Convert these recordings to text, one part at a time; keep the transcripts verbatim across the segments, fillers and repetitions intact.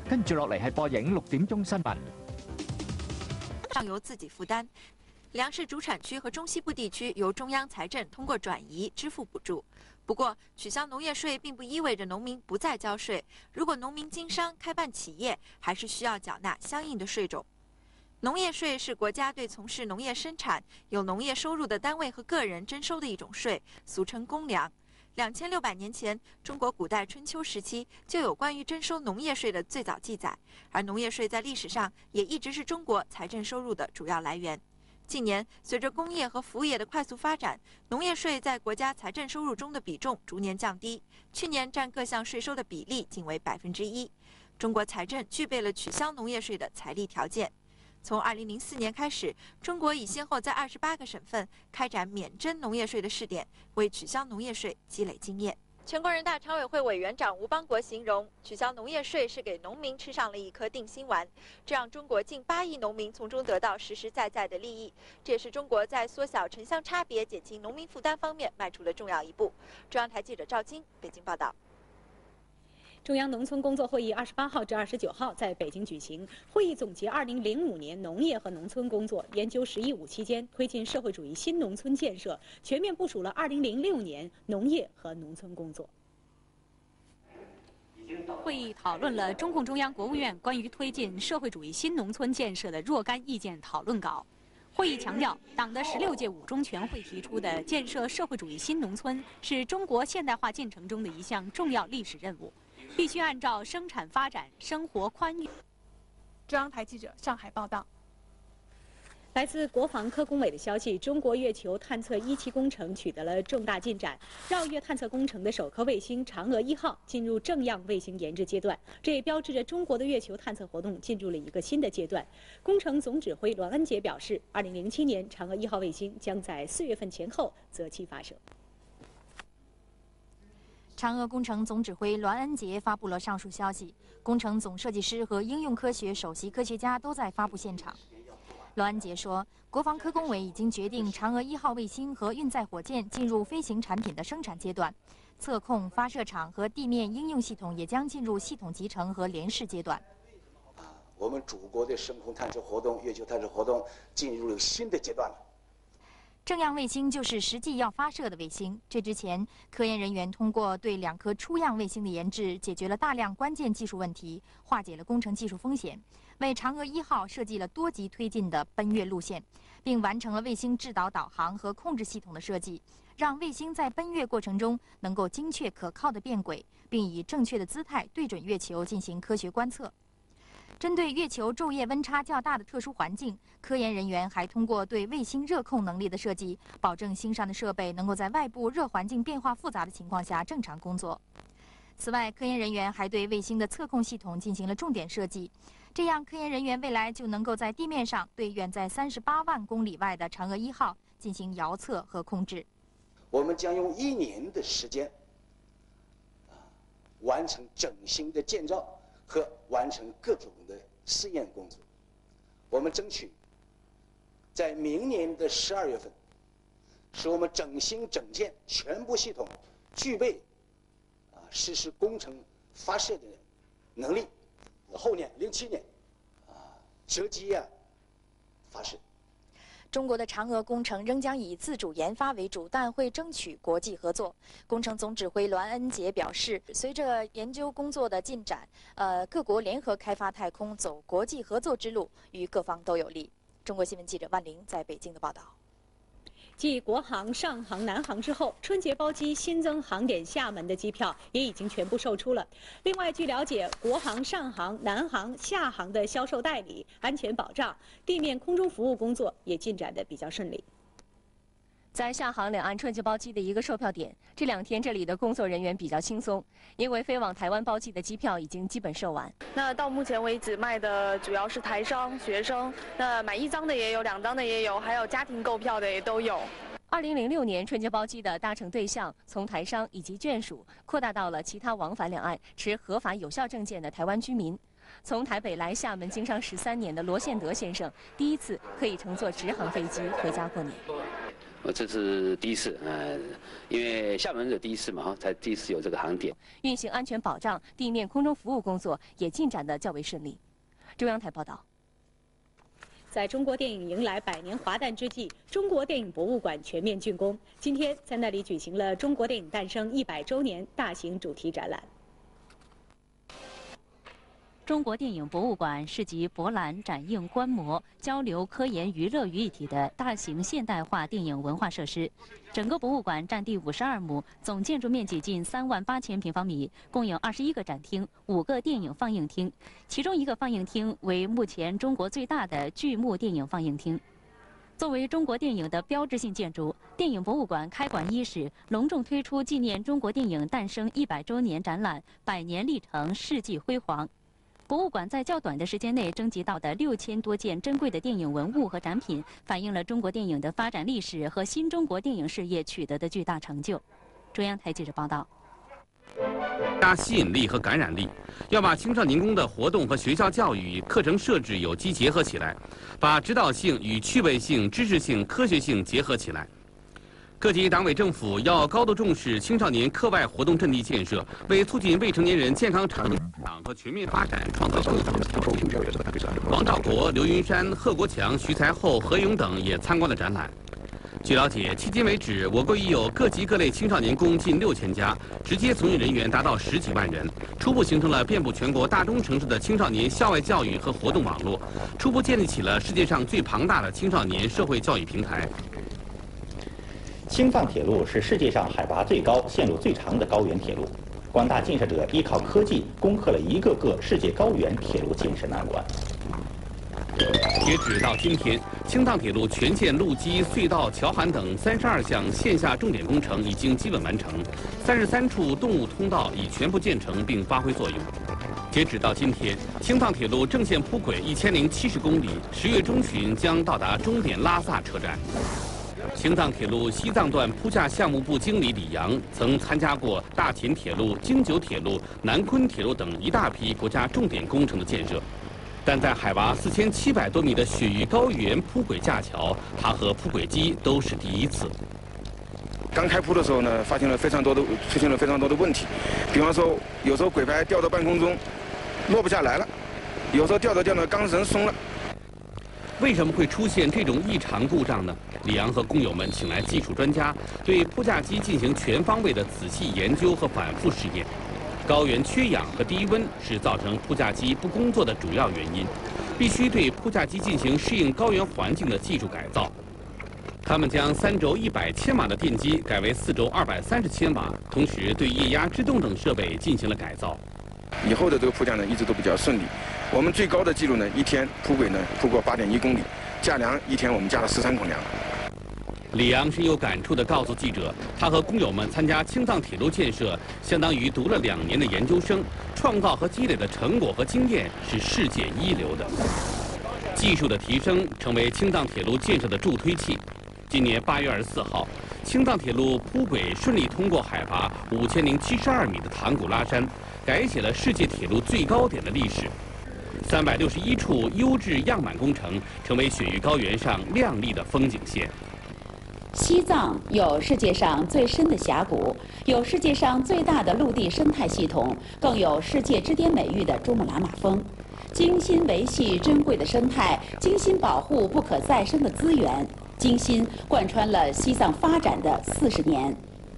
跟住落嚟係播映六點鐘新聞。 上由自己負擔，糧食主產區和中西部地區由中央財政通過轉移支付補助。不過，取消農業稅並不意味着農民不再交稅。如果農民經商開辦企業，還是需要繳納相應的稅種。農業稅是國家對從事農業生產、有農業收入的單位和個人徵收的一種稅，俗稱公糧。兩千六百年前，中國古代春秋時期就有關於徵收農業稅的最早記載，而農業稅在歷史上也一直是中國財政收入的主要來源。近年，隨着工業和服務業的快速發展，農業稅在國家財政收入中的比重逐年降低，去年佔各項稅收的比例僅為百分之一。中國財政具備了取消農業稅的財力條件。從二零零四年開始，中國已先後在二十八個省份開展免徵農業稅的試點，為取消農業稅積累經驗。全國人大常委會委員長吳邦國形容，取消農業稅是給農民吃上了一顆定心丸，這讓中國近八億農民從中得到實實在在的利益。這也是中國在縮小城鄉差別、減輕農民負擔方面邁出的重要一步。中央台記者趙晶北京報道。 中央農村工作會議二十八號至二十九號在北京舉行。會議總結二零零五年農業和農村工作，研究“十一五”期間推進社會主義新農村建設，全面部署了二零零六年農業和農村工作。會議討論了中共中央、國務院關於推進社會主義新農村建設的若干意見討論稿。會議強調，黨的十六屆五中全會提出的建設社會主義新農村是中國現代化進程中的一項重要歷史任務。必須按照生產發展、生活寬裕。 中央台記者上海報道。 來自國防科工委的消息，中國月球探測一期工程取得了重大進展，繞月探測工程的首顆衛星嫦娥一號進入正樣衛星研制階段，這也標誌着中國的月球探測活動進入了一個新的階段。工程總指揮栾恩傑表示，二零零七年嫦娥一號衛星將在四月份前後擇期發射。 嫦娥工程總指揮栾恩傑發布了上述消息，工程總設計師和應用科學首席科學家都在發布現場。栾恩傑說，國防科工委已經決定嫦娥一號衛星和運載火箭進入飛行產品的生產階段，測控、發射場和地面應用系統也將進入系統集成和聯試階段。 我們祖國的深空探測活動、月球探測活動進入了新的階段了。 正樣衛星就是實際要發射的衛星。這之前，科研人員通過對兩顆初樣衛星的研制，解決了大量關鍵技術問題，化解了工程技術風險，為嫦娥一號設計了多級推進的奔月路線，並完成了衛星制導導航和控制系統的設計，讓衛星在奔月過程中能夠精確可靠地變軌，並以正確的姿態對準月球進行科學觀測。針對月球晝夜溫差較大的特殊環境，科研人員還通過對衛星熱控能力的設計，保證星上的設備能夠在外部熱環境變化複雜的情況下正常工作。此外，科研人員還對衛星的測控系統進行了重點設計，這樣科研人員未來就能夠在地面上對遠在三十八萬公里外的嫦娥一號進行遙測和控制。 我們將用一年的時間，完成整新的建造和完成各種的試驗工作。我們爭取在明年的十二月份，使我們整新整建全部系統具備啊實施工程發射的能力。後年零七年啊擇機啊發射。 中國的嫦娥工程仍將以自主研發為主，但會爭取國際合作。工程總指揮栾恩傑表示，隨着研究工作的進展，呃，各國聯合開發太空，走國際合作之路，與各方都有利。中國新聞記者萬玲在北京的報道。 繼國航、上航、南航之後，春節包機新增航點廈門的機票也已經全部售出了。另外，據了解，國航、上航、南航、廈航的銷售代理、安全保障、地面空中服務工作也進展得比較順利。 在廈航兩岸春節包機的一個售票點，這兩天這裡的工作人員比較輕鬆，因為飛往台灣包機的機票已經基本售完。 那到目前為止賣的主要是台商、學生，那買一張的也有，兩張的也有，還有家庭購票的也都有。 二零零六年春節包機的搭乘對象從台商以及眷屬擴大到了其他往返兩岸持合法有效證件的台灣居民。從台北來廈門經商十三年的羅憲德先生，第一次可以乘坐直航飛機回家過年。 我这是第一次，呃，因为厦门是第一次嘛，哈，才第一次有这个航点。 运行安全保障、地面、空中服务工作也进展得较为顺利。中央台报道。 在中国电影迎来百年华诞之际，中国电影博物馆全面竣工。今天在那里举行了中国电影诞生一百周年大型主题展览。 中国电影博物馆是集博览、展映、观摩、交流、科研、娱乐于一体的大型现代化电影文化设施。整个博物馆占地五十二亩，总建筑面积近三万八千平方米，共有二十一个展厅、五个电影放映厅，其中一个放映厅为目前中国最大的巨幕电影放映厅。作为中国电影的标志性建筑，电影博物馆开馆伊始，隆重推出纪念中国电影诞生一百周年展览“百年历程，世纪辉煌”。博物馆在较短的时间内征集到的六千多件珍贵的电影文物和展品，反映了中国电影的发展历史和新中国电影事业取得的巨大成就。中央台记者报道。 加吸引力和感染力，要把青少年宫的活动和学校教育课程设置有机结合起来，把指导性与趣味性、知识性、科学性结合起来。各级党委政府要高度重视青少年课外活动阵地建设，为促进未成年人健康成长和全面发展创造更好的条件。王兆国、刘云山、贺国强、徐才厚、何勇等也参观了展览。据了解，迄今为止，我国已有各级各类青少年宫近六千家，直接从业人员达到十几万人，初步形成了遍布全国大中城市的青少年校外教育和活动网络，初步建立起了世界上最庞大的青少年社会教育平台。 青藏铁路是世界上海拔最高、线路最长的高原铁路。广大建设者依靠科技攻克了一个个世界高原铁路建设难关。 截止到今天，青藏铁路全线路基、隧道、桥涵等三十二项线下重点工程已经基本完成，三十三处动物通道已全部建成并发挥作用。截止到今天，青藏铁路正线铺轨一千零七十公里，十月中旬将到达终点拉萨车站。青藏铁路西藏段铺架项目部经理李阳曾参加过大秦铁路、京九铁路、南昆铁路等一大批国家重点工程的建设，但在海拔四千七百多米的雪域高原铺轨架桥，它和铺轨机都是第一次。 刚开铺的时候呢，发现了非常多的出现了非常多的问题，比方说有时候轨牌吊到半空中落不下来了，有时候吊着吊着钢绳松了。 为什么会出现这种异常故障呢？李阳和工友们请来技术专家，对铺架机进行全方位的仔细研究和反复试验。高原缺氧和低温是造成铺架机不工作的主要原因，必须对铺架机进行适应高原环境的技术改造。他们将三轴一百千瓦的电机改为四轴二百三十千瓦，同时对液压制动等设备进行了改造。 以后的这个铺架呢，一直都比较顺利。我们最高的记录呢，一天铺轨呢铺过八点一公里，架梁一天我们架了十三孔梁。 李阳深有感触地告诉记者，他和工友们参加青藏铁路建设，相当于读了两年的研究生，创造和积累的成果和经验是世界一流的。技术的提升成为青藏铁路建设的助推器。今年八月二十四号，青藏铁路铺轨顺利通过海拔五千零七十二米的唐古拉山，改写了世界铁路最高点的历史。三百六十一处优质样板工程成为雪域高原上亮丽的风景线。 西藏有世界上最深的峡谷，有世界上最大的陆地生态系统，更有世界之巅美誉的珠穆朗玛峰。精心维系珍贵的生态，精心保护不可再生的资源，精心贯穿了西藏发展的四十年。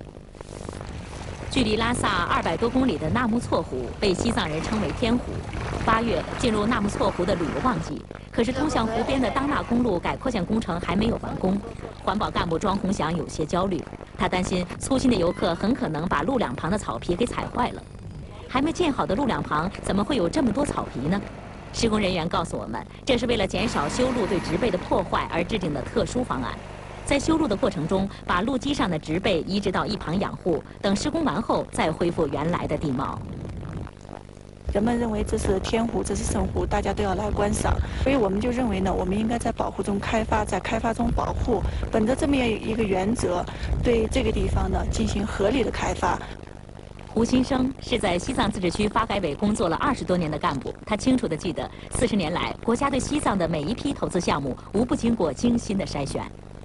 距离拉萨二百多公里的纳木错湖被西藏人称为天湖。八月进入纳木错湖的旅游旺季，可是通向湖边的当纳公路改扩建工程还没有完工。环保干部庄洪祥有些焦虑，他担心粗心的游客很可能把路两旁的草皮给踩坏了。还没建好的路两旁怎么会有这么多草皮呢？施工人员告诉我们，这是为了减少修路对植被的破坏而制定的特殊方案。在修路的过程中，把路基上的植被移植到一旁养护，等施工完后再恢复原来的地貌。 人们认为这是天湖，这是圣湖，大家都要来观赏，所以我们就认为呢，我们应该在保护中开发，在开发中保护，本着这么一个原则，对这个地方呢进行合理的开发。 胡新生是在西藏自治区发改委工作了二十多年的干部，他清楚地记得，四十年来，国家对西藏的每一批投资项目无不经过精心的筛选。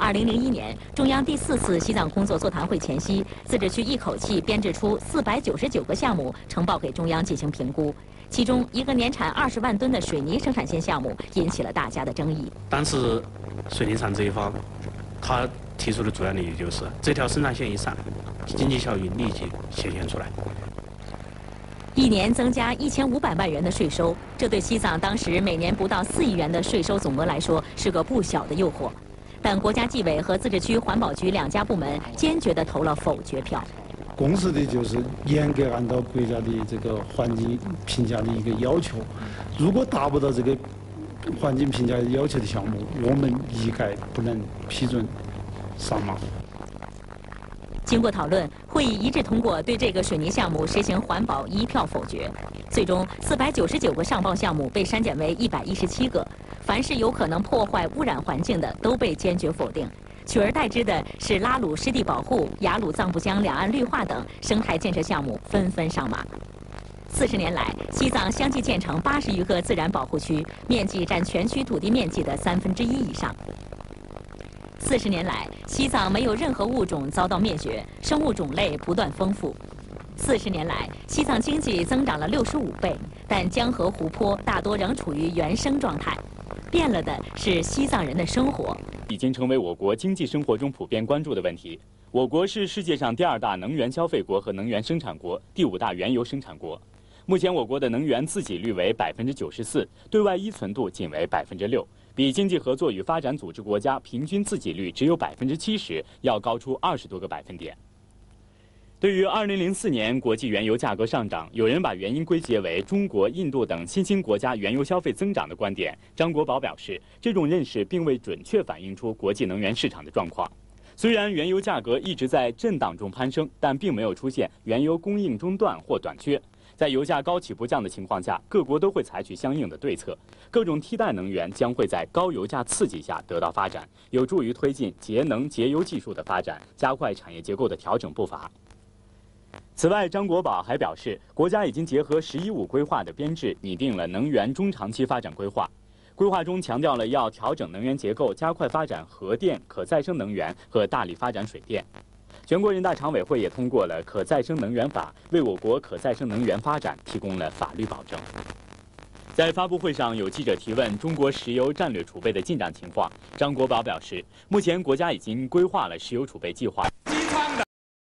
二零零一年，中央第四次西藏工作座谈会前夕，自治区一口气编制出四百九十九个项目呈报给中央进行评估。其中，一个年产二十万吨的水泥生产线项目引起了大家的争议。 当时，水泥厂这一方，他提出的主要理由就是这条生产线一上，经济效益立即显现出来。 一年增加一千五百万元的税收，这对西藏当时每年不到四亿元的税收总额来说是个不小的诱惑。但国家纪委和自治区环保局两家部门坚决地投了否决票。 公示的就是严格按照国家的这个环境评价的一个要求，如果达不到这个环境评价要求的项目，我们一概不能批准上马。 经过讨论，会议一致通过对这个水泥项目实行环保一票否决。最终，四百九十九个上报项目被删减为一百一十七个，凡是有可能破坏污染环境的都被坚决否定。取而代之的是拉鲁湿地保护、雅鲁藏布江两岸绿化等生态建设项目纷纷上马。四十年来，西藏相继建成八十余个自然保护区，面积占全区土地面积的三分之一以上。四十年来，西藏没有任何物种遭到灭绝，生物种类不断丰富。四十年来，西藏经济增长了六十五倍，但江河湖泊大多仍处于原生状态。变了的是西藏人的生活， 已经成为我国经济生活中普遍关注的问题。我国是世界上第二大能源消费国和能源生产国，第五大原油生产国。目前我国的能源自给率为百分之九十四，对外依存度仅为百分之六，比经济合作与发展组织国家平均自给率只有百分之七十要高出二十多个百分点。对于二零零四年国际原油价格上涨，有人把原因归结为中国、印度等新兴国家原油消费增长的观点。张国宝表示，这种认识并未准确反映出国际能源市场的状况。虽然原油价格一直在震荡中攀升，但并没有出现原油供应中断或短缺。在油价高起不降的情况下，各国都会采取相应的对策，各种替代能源将会在高油价刺激下得到发展，有助于推进节能节油技术的发展，加快产业结构的调整步伐。此外，张国宝还表示，国家已经结合“十一五”规划的编制，拟定了能源中长期发展规划。规划中强调了要调整能源结构，加快发展核电、可再生能源和大力发展水电。全国人大常委会也通过了《可再生能源法》，为我国可再生能源发展提供了法律保证。在发布会上，有记者提问中国石油战略储备的进展情况。张国宝表示，目前国家已经规划了石油储备计划，